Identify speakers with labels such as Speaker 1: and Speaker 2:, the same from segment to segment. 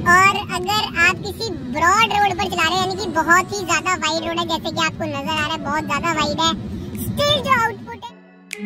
Speaker 1: और अगर आप किसी ब्रॉड रोड पर चला रहे हैं, यानी कि बहुत ही ज्यादा वाइड रोड है, जैसे कि आपको नजर आ रहा है बहुत ज्यादा वाइड है, स्टिल जो आउटपुट है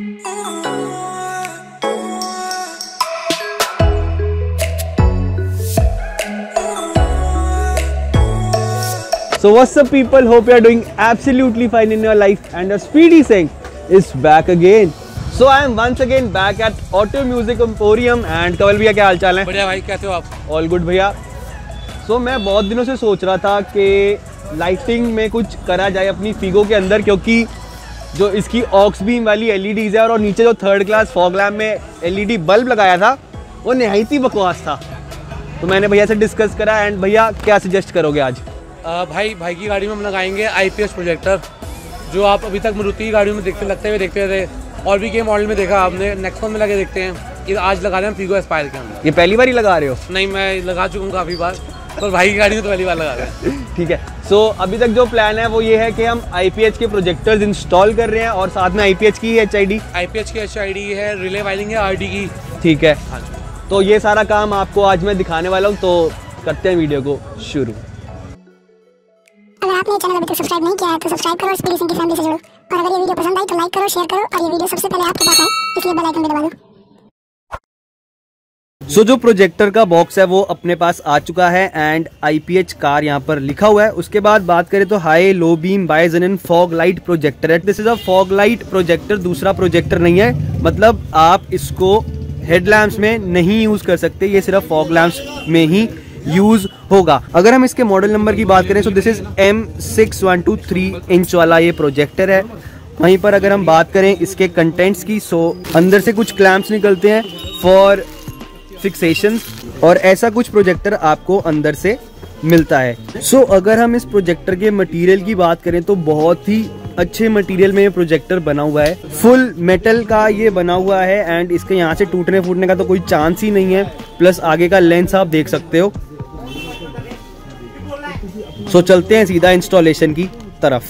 Speaker 2: So what's up people, hope you are doing absolutely fine in your life and your Speedy Singh is back again. So I am once again back at Auto Music Emporium and कवल भैया क्या हाल चाल है?
Speaker 3: बढ़िया भाई, कैसे हो आप?
Speaker 2: All good भैया। So मैं बहुत दिनों से सोच रहा था कि लाइटिंग में कुछ करा जाए अपनी फिगो के अंदर, क्योंकि जो इसकी ऑक्स बीम वाली LEDs है और नीचे जो थर्ड क्लास फॉग लैम्प में LED बल्ब लगाया था वो निहायती बकवास था। तो मैंने भैया से डिस्कस करा एंड भैया क्या सजेस्ट करोगे आज?
Speaker 3: भाई की गाड़ी में हम लगाएंगे IPS प्रोजेक्टर, जो आप अभी तक मारुति की गाड़ियों में देखते थे और भी के मॉडल में देखा आपने, नेक्सॉन में लगे देखते हैं। ये आज लगा रहे हैं फिगो एस्पायर के अंदर।
Speaker 2: ये पहली बार ही लगा रहे हो?
Speaker 3: नहीं, मैं लगा चुका हूँ काफ़ी बार, पर भाई की गाड़ी में तो पहली बार लगा रहे हैं।
Speaker 2: ठीक है। सो अभी तक जो प्लान है वो ये है कि हम IPH के प्रोजेक्टर्स इंस्टॉल कर रहे हैं और साथ में IPH की HID है, रिले वायरिंग है RD की। ठीक है।
Speaker 3: हाँ,
Speaker 2: तो ये सारा काम आपको आज मैं दिखाने वाला हूँ, तो करते हैं वीडियो को शुरू।
Speaker 1: अगर आपने चैनल अभी तक सब्सक्राइब नहीं किया है तो सब्सक्राइब करो और स्पीडी सिंह की फैमिली से जुड़ो, और अगर ये वीडियो पसंद आई तो लाइक करो, शेयर करो, और ये वीडियो सबसे पहले आपके पास आए इसलिए बेल आइकन भी दबा दो।
Speaker 2: सो जो प्रोजेक्टर का बॉक्स है वो अपने पास आ चुका है एंड IPH कार यहाँ पर लिखा हुआ है। उसके बाद बात करें तो high low beam bixenon fog light projector है। This is a fog light projector, दूसरा प्रोजेक्टर नहीं है। मतलब आप इसको हेडलैम्प्स में नहीं यूज कर सकते, ये सिर्फ फॉग लैम्प्स में ही यूज होगा। अगर हम इसके मॉडल नंबर की बात करें तो दिस इज M6123 इंच वाला ये प्रोजेक्टर है। वहीं पर अगर हम बात करें इसके कंटेंट्स की, अंदर से कुछ क्लैंप्स निकलते हैं फॉर फिक्सेशंस और ऐसा कुछ प्रोजेक्टर आपको अंदर से मिलता है। अगर हम इस प्रोजेक्टर के मटेरियल की बात करें तो बहुत ही अच्छे मटेरियल में ये प्रोजेक्टर बना हुआ है, फुल मेटल का ये बना हुआ है एंड इसके यहाँ से टूटने फूटने का तो कोई चांस ही नहीं है। प्लस आगे का लेंस आप देख सकते हो। चलते हैं सीधा इंस्टॉलेशन की तरफ।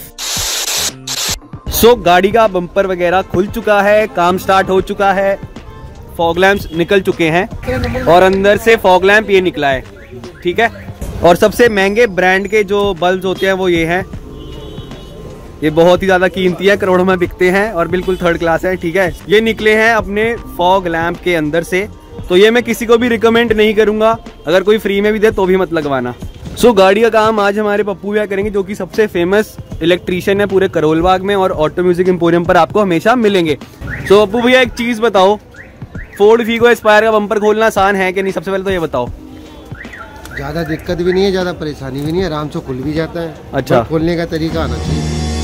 Speaker 2: गाड़ी का बम्पर वगैरह खुल चुका है, काम स्टार्ट हो चुका है, फॉग लैंप्स निकल चुके हैं और अंदर से फॉग लैंप ये निकला है। ठीक है। और सबसे महंगे ब्रांड के जो बल्ब होते हैं वो ये हैं। ये बहुत ही ज्यादा कीमती है, करोड़ों में बिकते हैं और बिल्कुल थर्ड क्लास है। ठीक है। ये निकले हैं अपने फॉग लैंप के अंदर से, तो ये मैं किसी को भी रिकमेंड नहीं करूंगा। अगर कोई फ्री में भी दे तो भी मत लगवाना। गाड़ी का काम आज हमारे पप्पू भैया करेंगे, जो कि सबसे फेमस इलेक्ट्रीशियन है पूरे करोल बाग में और ऑटो म्यूजिक एम्पोरियम पर आपको हमेशा मिलेंगे। पप्पू भैया एक चीज बताओ, फोर्ड फिगो एस्पायर का बम्पर खोलना आसान है कि नहीं? सबसे पहले तो ये बताओ।
Speaker 4: ज्यादा दिक्कत भी नहीं है, ज्यादा परेशानी भी नहीं है, आराम से खुल भी जाता है।
Speaker 2: अच्छा।
Speaker 4: खोलने का तरीका आना चाहिए।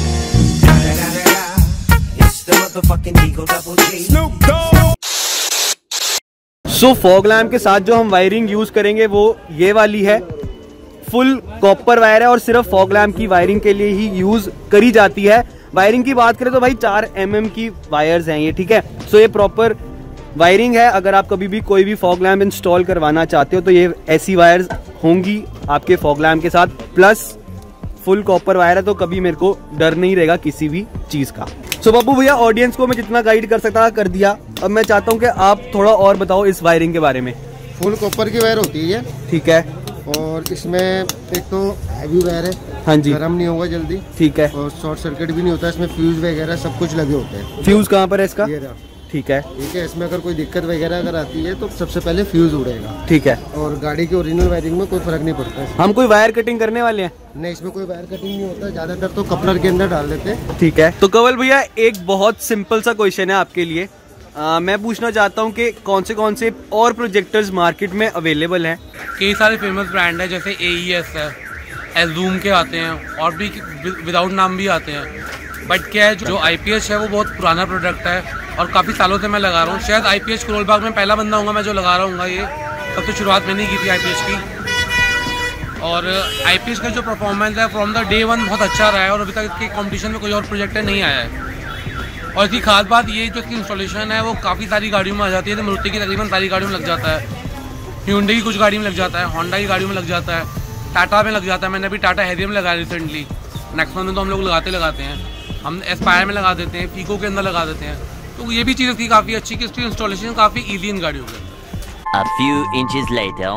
Speaker 2: फॉग लैम्प के साथ जो हम वायरिंग यूज करेंगे वो ये वाली है, फुल कॉपर वायर है और सिर्फ फॉग लैम्प की वायरिंग के लिए ही यूज करी जाती है। वायरिंग की बात करें तो भाई 4 mm की वायर्स हैं ये। ठीक है। ये प्रॉपर वायरिंग है। अगर आप कभी भी कोई भी फॉग लैम्प इंस्टॉल करवाना चाहते हो तो ये ऐसी वायर्स होंगी आपके फॉग लैम्प के साथ, प्लस फुल कॉपर वायर है, तो कभी मेरे को डर नहीं रहेगा किसी भी चीज का। पप्पू भैया, ऑडियंस को मैं जितना गाइड कर सकता कर दिया। अब मैं चाहता हूँ कि आप थोड़ा और बताओ इस वायरिंग के बारे में।
Speaker 4: फुल कॉपर की वायर होती है ये।
Speaker 2: ठीक है।
Speaker 4: और इसमें एक तो हैवी वायर है।
Speaker 2: हाँ जी।
Speaker 4: गर्म नहीं होगा जल्दी।
Speaker 2: ठीक है।
Speaker 4: और शॉर्ट सर्किट भी नहीं होता। इसमें फ्यूज वगैरह सब कुछ लगे होते हैं।
Speaker 2: फ्यूज कहाँ पर है इसका? ठीक है।
Speaker 4: ठीक है। इसमें अगर कोई दिक्कत वगैरह अगर आती है तो सबसे पहले फ्यूज उड़ेगा।
Speaker 2: ठीक है।
Speaker 4: और गाड़ी की ओरिजिनल वायरिंग में कोई फर्क नहीं पड़ता है।
Speaker 2: हम कोई वायर कटिंग करने वाले हैं?
Speaker 4: नहीं, इसमें कोई वायर कटिंग नहीं होता, ज्यादातर तो कपलर के अंदर डाल देते हैं।
Speaker 2: ठीक है। तो कवल भैया, एक बहुत सिंपल सा क्वेश्चन है आपके लिए। मैं पूछना चाहता हूँ कि कौन से और प्रोजेक्टर्स मार्केट में अवेलेबल हैं?
Speaker 3: कई सारे फेमस ब्रांड है, जैसे AES है, एजूम के आते हैं और भी विदाउट नाम भी आते हैं। बट क्या है, जो IPH है वो बहुत पुराना प्रोडक्ट है और काफ़ी सालों से मैं लगा रहा हूँ। शायद IPH करोल बाग में पहला बंदा हूँ मैं जो लगा रहा हूँ। ये सब तो शुरुआत मैंने की थी IPH की। और IPH का जो परफॉर्मेंस है फ्रॉम द डे 1 बहुत अच्छा रहा है और अभी तक इसके कंपटीशन में कोई और प्रोजेक्टर नहीं आया है। और इसकी खास बात ये जो इसकी इंस्टॉलेशन है वो काफ़ी सारी गाड़ियों में आ जाती है। तो मारुति की तकरीबन सारी गाड़ियों में लग जाता है, Hyundai की कुछ गाड़ी में लग जाता है, होंडा की गाड़ियों में लग जाता है, टाटा में लग जाता है। मैंने अभी टाटा हैरियर में लगाया रिसेंटली। नेक्सॉन में तो हम लोग लगाते हैं, हम एस्पायर में लगा देते हैं, फिगो के अंदर लगा देते हैं। तो ये भी चीज़ इसकी काफ़ी अच्छी कि इसकी इंस्टॉलेशन काफ़ी ईजी इन गाड़ियों में।
Speaker 5: A few inches later.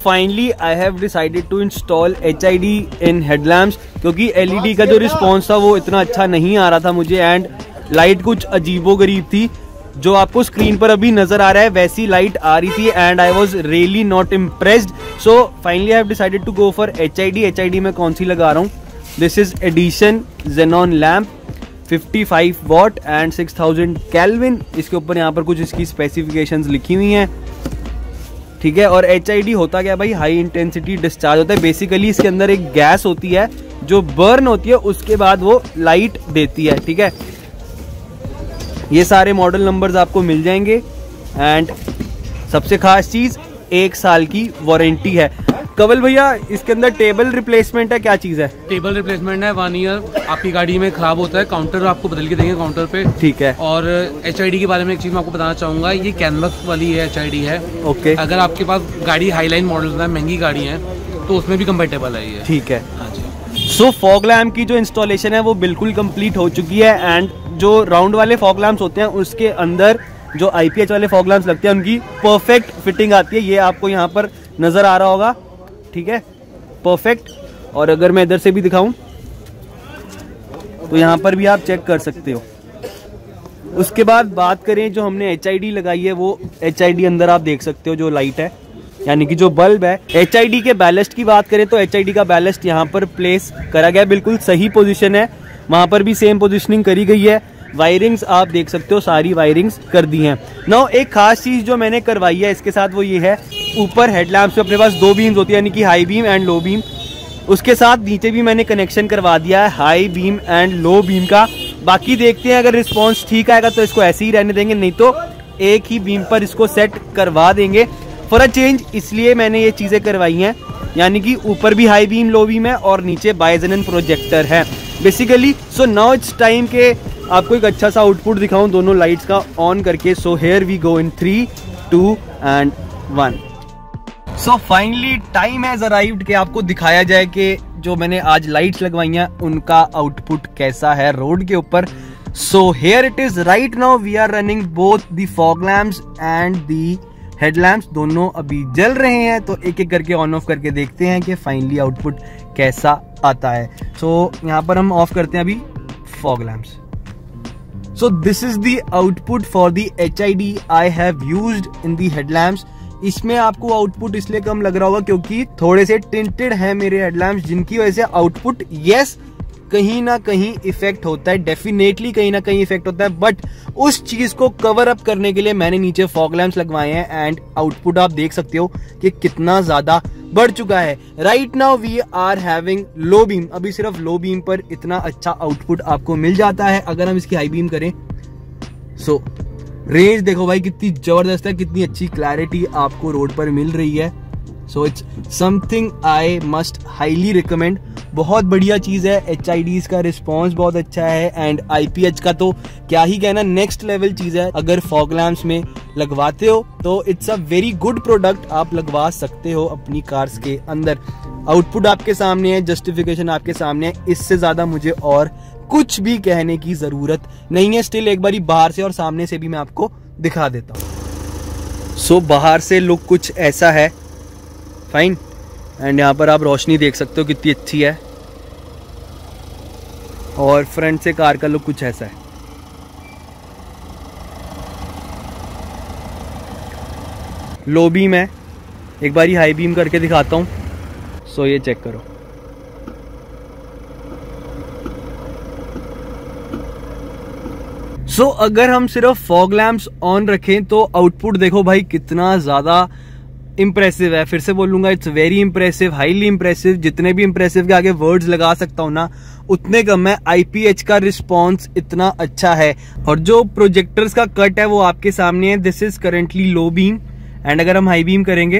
Speaker 2: Finally I have decided to install HID in headlamps, क्योंकि LED का जो रिस्पॉन्स था वो इतना अच्छा नहीं आ रहा था मुझे, एंड लाइट कुछ अजीबोगरीब थी। जो आपको स्क्रीन पर अभी नजर आ रहा है वैसी लाइट आ रही थी, and I was really not impressed. So finally I have decided to go for HID में कौन सी लगा रहा हूँ, this is edition xenon lamp 55 watt and 6000 kelvin. इसके ऊपर यहाँ पर कुछ इसकी स्पेसिफिकेशंस लिखी हुई हैं, ठीक है। और HID होता क्या भाई, हाई इंटेंसिटी डिस्चार्ज होता है। बेसिकली इसके अंदर एक गैस होती है जो बर्न होती है, उसके बाद वो लाइट देती है, ठीक है। ये सारे मॉडल नंबर्स आपको मिल जाएंगे, एंड सबसे खास चीज 1 साल की वारंटी है। कवल भैया इसके अंदर टेबल रिप्लेसमेंट है, क्या चीज है?
Speaker 3: टेबल रिप्लेसमेंट है, 1 ईयर आपकी गाड़ी में खराब होता है, काउंटर आपको बदल के देंगे काउंटर पे,
Speaker 2: ठीक है।
Speaker 3: और HID के बारे में एक चीज मैं आपको बताना चाहूंगा, ये कैनवस वाली है HID है,
Speaker 2: ओके।
Speaker 3: अगर आपके पास गाड़ी हाईलाइन मॉडल है, महंगी गाड़ी है, तो उसमें भी कंपेटेबल है ये,
Speaker 2: ठीक है।
Speaker 3: हाँ जी।
Speaker 2: सो फॉग लैम्प की जो इंस्टॉलेशन है वो बिल्कुल कंप्लीट हो चुकी है, एंड जो राउंड वाले फॉग लैम्प्स होते हैं उसके अंदर जो IPH वाले फॉग लैम्प्स लगते हैं उनकी परफेक्ट फिटिंग आती है। ये आपको यहाँ पर नजर आ रहा होगा, ठीक है, परफेक्ट। और अगर मैं इधर से भी दिखाऊं तो यहाँ पर भी आप चेक कर सकते हो। उसके बाद बात करें जो हमने HID लगाई है, वो HID अंदर आप देख सकते हो जो लाइट है, यानी कि जो बल्ब है। HID के बैलेस्ट की बात करें तो HID का बैलेस्ट यहाँ पर प्लेस करा गया, बिल्कुल सही पोजीशन है, वहां पर भी सेम पोजीशनिंग करी गई है। वायरिंग्स आप देख सकते हो, सारी वायरिंग्स कर दी हैं। नाउ एक खास चीज जो मैंने करवाई है इसके साथ वो ये है, ऊपर हेडलैम्प्स पे अपने पास 2 बीम्स होती है, यानी कि high beam and low beam. उसके साथ नीचे भी मैंने कनेक्शन करवा दिया है high beam and low beam का। बाकी देखते हैं, अगर रिस्पॉन्स ठीक आएगा तो इसको ऐसे ही रहने देंगे, नहीं तो एक ही बीम पर इसको सेट करवा देंगे फॉर अ चेंज। इसलिए मैंने ये चीजें करवाई हैं, यानी कि ऊपर भी हाई बीम लो बीम है और नीचे बाइजेनन प्रोजेक्टर है basically. So now it's time के आपको एक अच्छा सा आउटपुट दिखाऊं दोनों लाइट्स का ऑन करके। So here we go in 3, 2 and 1। So finally time has arrived कि आपको दिखाया जाए कि जो मैंने आज लाइट्स लगवाई हैं उनका आउटपुट कैसा है रोड के ऊपर। So here it is, right now we are running both the fog lamps and the headlamps, दोनों अभी जल रहे हैं। तो एक एक करके ऑन ऑफ करके देखते हैं कि फाइनली आउटपुट कैसा आता है। सो यहाँ पर हम ऑफ करते हैं अभी fog lamps. So this is the output for the HID I have used in the headlamps। इसमें आपको आउटपुट इसलिए कम लग रहा होगा क्योंकि थोड़े से टिंटेड है मेरे हेडलैम्प्स, जिनकी वजह से आउटपुट यस कहीं ना कहीं इफेक्ट होता है, डेफिनेटली कहीं ना कहीं इफेक्ट होता है। बट उस चीज को कवर अप करने के लिए मैंने नीचे फॉग लैम्प्स लगवाए हैं, एंड आउटपुट आप देख सकते हो कि कितना ज्यादा बढ़ चुका है। Right now we are having low beam, अभी सिर्फ लो बीम पर इतना अच्छा आउटपुट आपको मिल जाता है। अगर हम इसकी हाई बीम करें, सो रेंज देखो भाई कितनी जबरदस्त है, कितनी अच्छी क्लैरिटी आपको रोड पर मिल रही है। So it's something I must highly recommend. बहुत बढ़िया चीज है, HIDs का रिस्पॉन्स बहुत अच्छा है, एंड IPH का तो क्या ही कहना, नेक्स्ट लेवल चीज है। अगर फॉग लैम्प्स में लगवाते हो तो it's a very good product, आप लगवा सकते हो अपनी कार्स के अंदर। आउटपुट आपके सामने है, जस्टिफिकेशन आपके सामने है, इससे ज्यादा मुझे और कुछ भी कहने की जरूरत नहीं है। स्टिल एक बारी बाहर से और सामने से भी मैं आपको दिखा देता हूँ। सो बाहर से लुक कुछ ऐसा है, फाइन, एंड यहाँ पर आप रोशनी देख सकते हो कितनी अच्छी है, और फ्रंट से कार का लुक कुछ ऐसा है। लो बीम है, एक बारी हाई बीम करके दिखाता हूँ। सो ये चेक करो, सो अगर हम सिर्फ फॉग लैम्प्स ऑन रखें तो आउटपुट देखो भाई कितना ज्यादा इंप्रेसिव है। फिर से बोलूंगा, it's very impressive, highly impressive. जितने भी इंप्रेसिव के आगे वर्ड्स लगा सकता हूं ना उतने कम है। IPH का रिस्पॉन्स इतना अच्छा है, और जो प्रोजेक्टर्स का कट है वो आपके सामने है। This is currently low beam, and अगर हम हाई बीम करेंगे,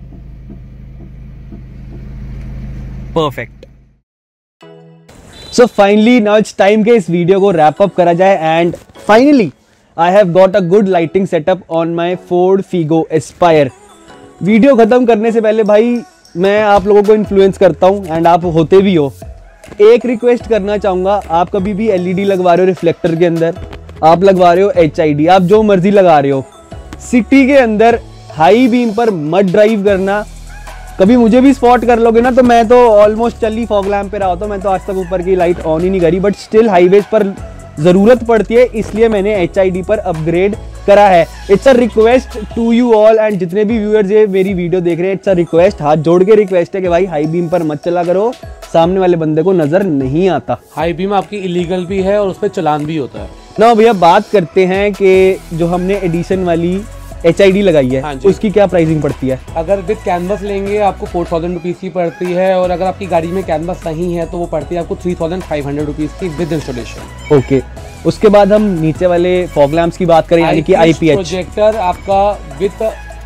Speaker 2: perfect. So finally now it's time के इस वीडियो को रैप अप करा जाए, and finally I have got a good lighting setup on my Ford Figo Aspire. Video खत्म करने से पहले भाई मैं आप लोगों को इन्फ्लुएंस करता हूं, एंड आप होते भी हो। एक रिक्वेस्ट करना चाहूंगा, आप कभी भी LED लगवा रहे हो रिफ्लेक्टर के अंदर, आप लगवा रहे हो HID, आप जो मर्जी लगा रहे हो, सिटी के अंदर हाई बीम पर मत ड्राइव करना। कभी मुझे भी स्पॉट कर लोगे ना तो मैं तो ऑलमोस्ट चल ही फॉग लैम्प पे रहा होता हूँ। मैं तो आज तक ऊपर की लाइट ऑन ही नहीं करी, बट स्टिल हाईवेज पर ज़रूरत पड़ती है, इसलिए मैंने HID पर अपग्रेड करा है। It's a request to you all, and जितने भी व्यूअर्स ये मेरी वीडियो देख रहे हैं, इट्स अ रिक्वेस्ट, हाथ जोड़ के रिक्वेस्ट है कि भाई हाई बीम पर मत चला करो, सामने वाले बंदे को नज़र नहीं आता।
Speaker 3: हाई बीम आपकी इलीगल भी है और उस पर चलान भी होता है
Speaker 2: ना। भैया बात करते हैं कि जो हमने एडिशन वाली HID लगाई है,
Speaker 3: हाँ जी।
Speaker 2: उसकी क्या प्राइसिंग पड़ती है?
Speaker 3: अगर विद कैनवस लेंगे आपको 4000 रुपीज़ की पड़ती है, और अगर आपकी गाड़ी में कैनवस नहीं है तो वो पड़ती है आपको 3500 रुपीज़ की विद इंस्टॉलेशन।
Speaker 2: ओके, उसके बाद हम नीचे वाले फॉग लैम्प्स की बात करें, यानी कि IPH
Speaker 3: प्रोजेक्टर आपका विद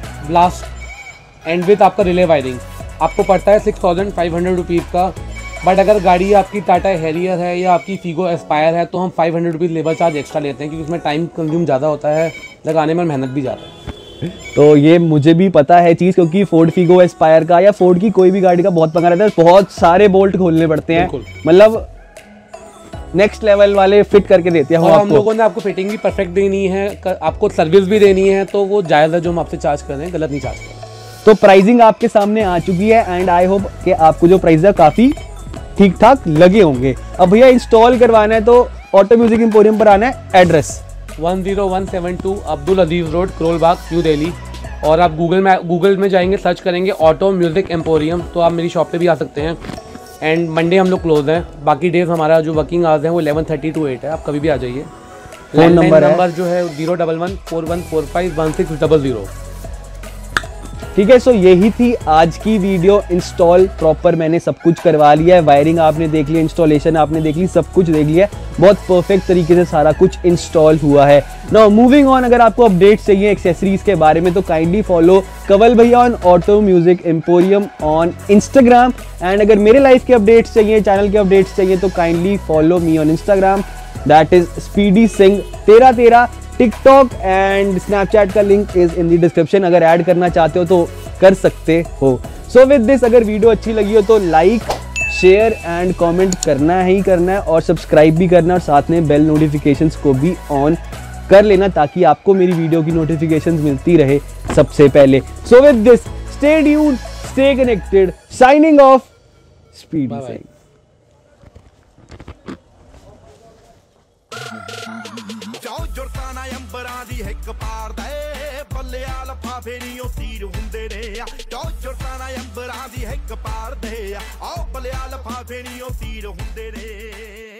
Speaker 3: ब्लास्ट एंड विद आपका रिले वायरिंग आपको पड़ता है 6500 रुपीज़ का। बट अगर गाड़ी आपकी टाटा हैरियर है या आपकी फीगो एस्पायर है तो हम 500 रुपीज़ लेबर चार्ज एक्स्ट्रा लेते हैं, क्योंकि उसमें टाइम कंज्यूम ज़्यादा होता है, लगाने में मेहनत भी ज़्यादा है।
Speaker 2: तो ये मुझे भी पता है चीज़, क्योंकि फोर्ड फीगो एस्पायर का या फोर्ड की कोई भी गाड़ी का बहुत पंगा रहता है, बहुत सारे बोल्ट खोलने पड़ते हैं, मतलब नेक्स्ट लेवल वाले फिट करके देते हैं।
Speaker 3: और हम लोगों ने आपको फिटिंग भी परफेक्ट देनी है, आपको सर्विस भी देनी है, तो वो जायज़ है जो हम आपसे चार्ज कर रहे हैं, गलत नहीं चार्ज कर रहे।
Speaker 2: तो प्राइसिंग आपके सामने आ चुकी है, एंड आई होप कि आपको जो प्राइस है काफ़ी ठीक ठाक लगे होंगे। अब भैया इंस्टॉल करवाना है तो ऑटो म्यूजिक एम्पोरियम पर आना है। Address
Speaker 3: 10172 Abdul Aziz road, Karol Bagh, new Delhi. और आप गूगल में जाएंगे, सर्च करेंगे ऑटो म्यूजिक एम्पोरियम, तो आप मेरी शॉप पे भी आ सकते हैं। एंड मंडे हम लोग क्लोज हैं, बाकी डेज हमारा जो वर्किंग आवर्स हैं वो 11:30 to 8 है, आप कभी भी आ जाइए।
Speaker 2: फोन नंबर
Speaker 3: जो है 01141451600।
Speaker 2: ठीक है, सो यही थी आज की वीडियो। इंस्टॉल प्रॉपर मैंने सब कुछ करवा लिया है, वायरिंग आपने देख ली, इंस्टॉलेशन आपने देख ली, सब कुछ देख लिया है, बहुत परफेक्ट तरीके से सारा कुछ इंस्टॉल हुआ है। नाउ मूविंग ऑन, अगर आपको अपडेट्स चाहिए एक्सेसरीज के बारे में तो काइंडली फॉलो कंवल भैया on auto music emporium on Instagram. And अगर मेरे लाइफ के अपडेट्स चाहिए, चैनल के अपडेट्स चाहिए तो kindly follow me on Instagram, that is speedy Singh 1313। TikTok and Snapchat का link is in the description, अगर ऐड करना चाहते हो तो कर सकते हो। सो विद दिस, अगर वीडियो अच्छी लगी हो तो लाइक, शेयर एंड कमेंट करना ही करना है, और सब्सक्राइब भी करना, और साथ में बेल नोटिफिकेशंस को भी ऑन कर लेना, ताकि आपको मेरी वीडियो की नोटिफिकेशंस मिलती रहे सबसे पहले। So with this, stay tuned, stay connected, signing off, speedy Singh.
Speaker 5: हिक पार दे बल्लिया लफाफे नी तीर हुंदे ने चौचरताना अंबरां दी हिक पार दे आओ बल्लिया लफाफे नी तीर हुंदे ने।